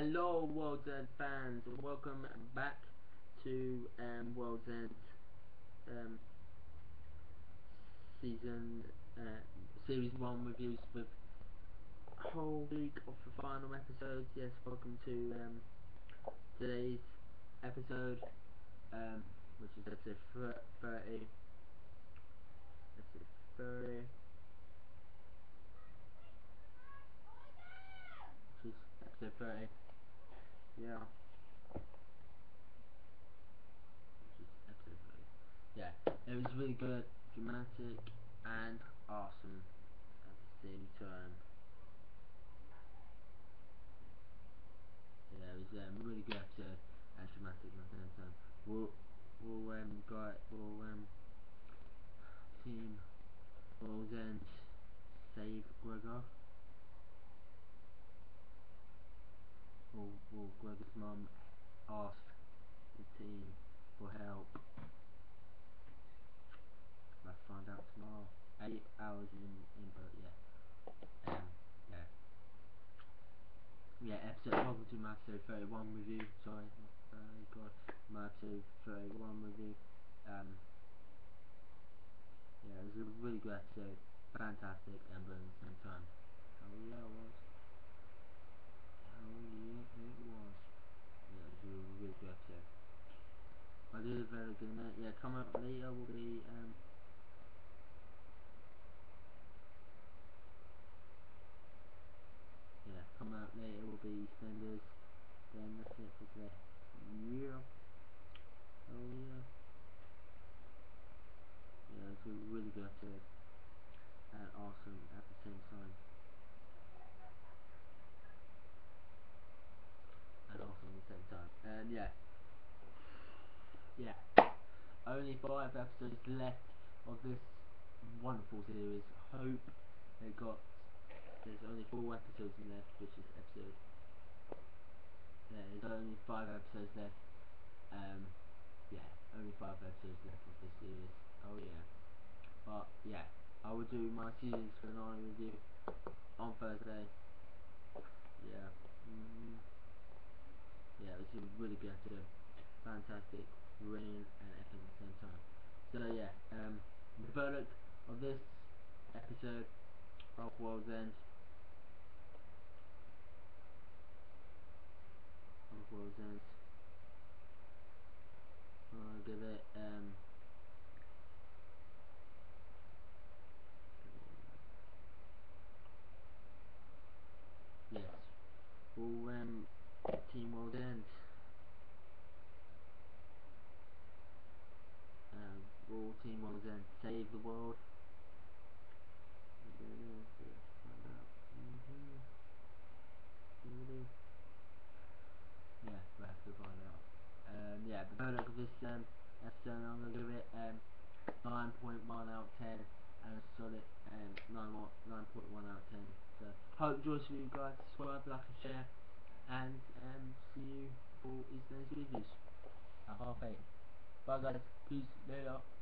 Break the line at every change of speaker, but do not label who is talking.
Hello World's End fans, and welcome back to World's End season series 1 reviews with a whole week of the final episodes. Yes, welcome to today's episode, which is episode 30. Episode 30. Which is episode 30. Yeah. Yeah, it was really good, dramatic, and awesome at the same time. Yeah, it was really good episode and dramatic at the same time. Team will then save Gregor. Will Gregor's mum ask the team for help? I'll find out tomorrow. 8 hours input, yeah. Yeah, episode, welcome to my episode 31 review, sorry, my episode 31 review. Yeah, it was a really good episode, fantastic, and but at the same time, hell yeah it was. Yeah, it was a really good episode. I did a very good minute. Yeah, coming up later will be, coming up later will be Spenders. Then that's it for today. Yeah. Oh yeah. Yeah, it's a really good episode. And awesome at the same time. And yeah. Only 5 episodes left of this wonderful series. Hope there's only 4 episodes left, which is episode. There's only 5 episodes left. Only 5 episodes left of this series. Oh yeah. But yeah, I will do my series finale review on Thursday. Yeah. Yeah, it was a really good episode. Fantastic, brilliant, and epic at the same time. So yeah, the verdict of this episode of World's End. I'll give it yes. Will Team World's End. Will Team World's End save the world? Yeah, we'll have to find out. Yeah, the verdict of this episode, I'm gonna give it 9.1 out of 10, and a solid 9.1 out of 10. So hope it enjoys for you guys. Subscribe, like, and share, and see you for Eastern's reviews at 8:30. Bye guys, peace, later.